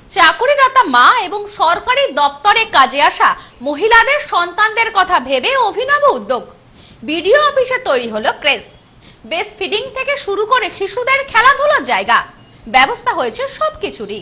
চাকুরিরতা মা এবং সরকারি দপ্তরে কাজে আসা মহিলাদের সন্তানদের কথা ভেবে অভিনব উদ্যোগ। বিডিও অফিসে তৈরি হলো ক্রেজ। বেস্ট ফিডিং থেকে শুরু করে শিশুদের খেলাধুলার জায়গা, ব্যবস্থা হয়েছে সবকিছুরই।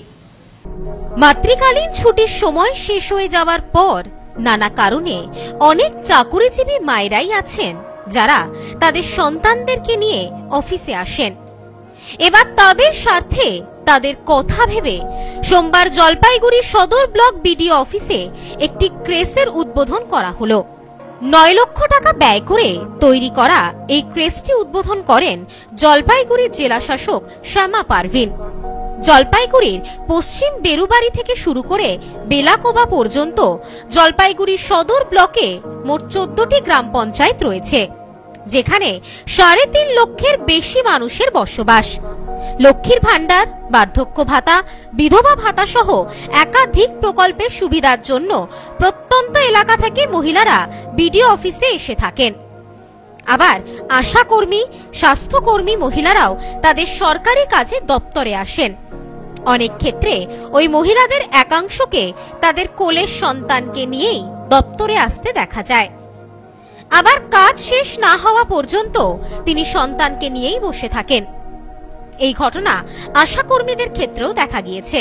মাতৃকালীন ছুটির সময় শেষ হয়ে যাওয়ার পর নানা কারণে অনেক চাকুরিজীবী মায়েরাই আছেন যারা তাদের সন্তানদেরকে নিয়ে অফিসে আসেন। এবার তাদের স্বার্থে তাদের কথা ভেবে সোমবার জলপাইগুড়ি সদর ব্লক বিডিও অফিসে একটি ক্রেসের উদ্বোধন করা হলো। 9 লক্ষ টাকা ব্যয় করে তৈরি করা এই ক্রেসটি উদ্বোধন করেন জলপাইগুড়ির জেলা শাসক শ্যামা পারভিন। জলপাইগুড়ির পশ্চিম বেরুবাড়ি থেকে শুরু করে বেলাকোবা পর্যন্ত জলপাইগুড়ি সদর ব্লকে মোট 14টি গ্রাম পঞ্চায়েত রয়েছে, যেখানে 3.5 লক্ষের বেশি মানুষের বসবাস। লক্ষ্মীর ভান্ডার, বার্ধক্য ভাতা, বিধবা ভাতা সহ একাধিক প্রকল্পের সুবিধার জন্য প্রত্যন্ত এলাকা থেকে মহিলারা বিডিও অফিসে এসে থাকেন। আবার আশাকর্মী, স্বাস্থ্যকর্মী মহিলারাও তাদের সরকারি কাজে দপ্তরে আসেন। অনেক ক্ষেত্রে ওই মহিলাদের একাংশকে তাদের কোলের সন্তানকে নিয়েই দপ্তরে আসতে দেখা যায়। আবার কাজ শেষ না হওয়া পর্যন্ত তিনি সন্তানকে নিয়েই বসে থাকেন। এই ঘটনা আশাকর্মীদের ক্ষেত্রেও দেখা গিয়েছে।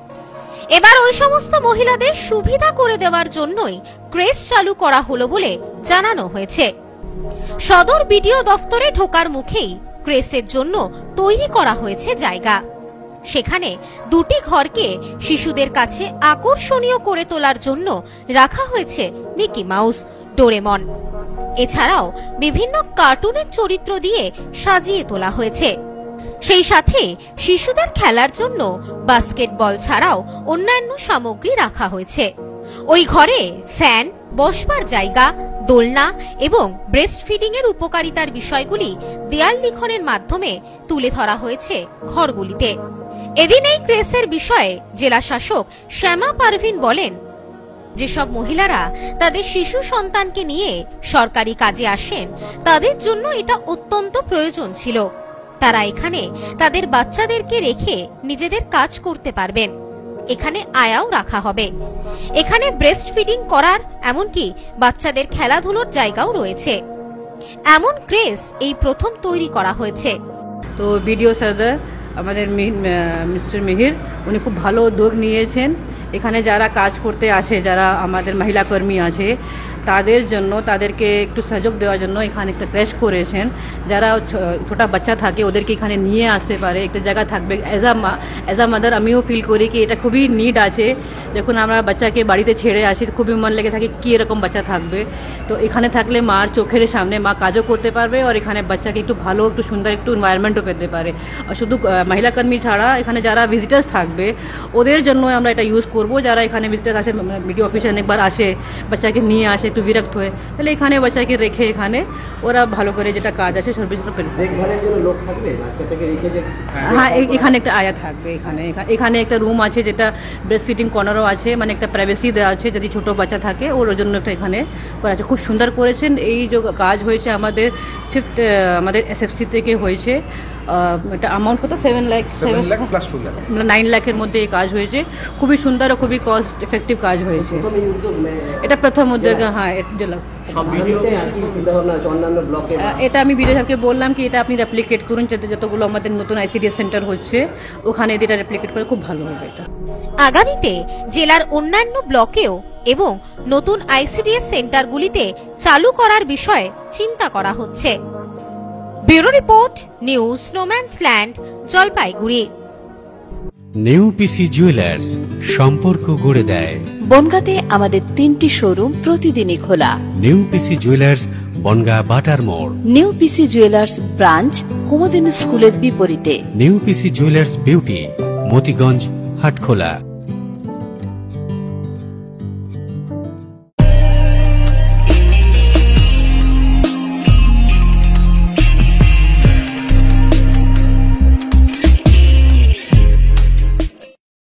এবার ওই সমস্ত মহিলাদের সুবিধা করে দেওয়ার জন্যই ক্রেস চালু করা হলো বলে জানানো হয়েছে। সদর বিডিও দফতরে ঢোকার মুখেই ক্রেসের জন্য তৈরি করা হয়েছে জায়গা। সেখানে 2টি ঘরকে শিশুদের কাছে আকর্ষণীয় করে তোলার জন্য রাখা হয়েছে মিকি মাউস, ডোরেমন। এছাড়াও বিভিন্ন কার্টুনের চরিত্র দিয়ে সাজিয়ে তোলা হয়েছে। সেই সাথে শিশুদের খেলার জন্য বাস্কেটবল ছাড়াও অন্যান্য সামগ্রী রাখা হয়েছে। ওই ঘরে ফ্যান, বসবার জায়গা, দোলনা এবং ব্রেস্ট ফিডিং এর উপকারিতার বিষয়গুলি দেয়াল লিখনের মাধ্যমে তুলে ধরা হয়েছে ঘরগুলিতে। এদিন এই ক্রেসের বিষয়ে জেলা শাসক শ্যামা পারভিন বলেন, যেসব মহিলারা তাদের শিশু সন্তানকে নিয়ে সরকারি কাজে আসেন তাদের জন্য এটা অত্যন্ত প্রয়োজন ছিল। তারা এখানে তাদের বাচ্চাদেরকে রেখে নিজেদের কাজ করতে পারবেন। এখানে আয়াও রাখা হবে। এখানে ব্রেস্ট ফিডিং করার, এমনকি বাচ্চাদের খেলাধুলোর জায়গাও রয়েছে। এমন ক্রেস এই প্রথম তৈরি করা হয়েছে। তো বিডিও সদর আমাদের মিস্টার মিহির উনি খুব ভালো উদ্যোগ নিয়েছেন। এখানে যারা কাজ করতে আসে, যারা আমাদের মহিলা কর্মী আছে, তাদের জন্য তাদেরকে একটু সহযোগ দেওয়ার জন্য এখানে একটা ক্রেশ করেছেন। যারা ছোটা বাচ্চা থাকে ওদেরকে এখানে নিয়ে আসতে পারে, একটা জায়গা থাকবে। অ্যাজ আ মাদার আমিও ফিল করি কি এটা খুবই নিড আছে। যখন আমরা বাচ্চাকে বাড়িতে ছেড়ে আসি খুবই মন লেগে থাকে কি এরকম বাচ্চা থাকবে। তো এখানে থাকলে মার চোখের সামনে মা কাজও করতে পারবে, আর এখানে বাচ্চাকে একটু ভালো, একটু সুন্দর একটু এনভায়রনমেন্টও পেতে পারে। আর শুধু মহিলা কর্মী ছাড়া এখানে যারা ভিজিটার্স থাকবে ওদের জন্য আমরা এটা ইউজ করব। যারা এখানে ভিজিটার্স আসে, বিডিও অফিসে অনেকবার আসে, বাচ্চাকে নিয়ে আসে, একটু বিরক্ত হয়ে, তাহলে এখানে বাচ্চাকে রেখে এখানে ওরা ভালো করে যেটা কাজ আছে হ্যাঁ, এখানে একটা আয়া থাকবে। এখানে একটা রুম আছে যেটা ব্রেস্ট ফিডিং কর্নারও আছে, মানে একটা প্রাইভেসি দেওয়া আছে যদি ছোট বাচ্চা থাকে ওর জন্য একটা এখানে করা আছে। খুব সুন্দর করেছেন। এই যে কাজ হয়েছে আমাদের 5th আমাদের এসএফসি থেকে হয়েছে। এটা অ্যামাউন্ট কত 7 লাখ 9 লাখের মধ্যে এই কাজ হয়েছে। খুবই সুন্দর ও খুবই কস্ট এফেক্টিভ কাজ হয়েছে। এটা প্রথম উদ্যোগ। হ্যাঁ, এটা আমি বিডিও সাহেবকে বললাম কি এটা আপনি রেপ্লিকেট করুন, যতগুলো আমাদের নতুন আইসিডিএস সেন্টার হচ্ছে ওখানে এটা রেপ্লিকেট করে খুব ভালো হবে। এটা আগামীতে জেলার অন্যান্য ব্লকেও এবং নতুন আইসিডিএস সেন্টারগুলিতে চালু করার বিষয়ে চিন্তা করা হচ্ছে। Bureau report, news no man's land, Jalpaiguri. New PC jewellers, সম্পর্ক গড়ে দেয়। বনগাঁতে আমাদের 3টি শোরুম প্রতিদিনই খোলা। নিউ পিসি জুয়েলার্স, বনগাঁ বাটার মোড়। New PC jewellers branch Kumudini স্কুলের বিপরীতে। New PC jewellers beauty, Motiganj, Hatkhola.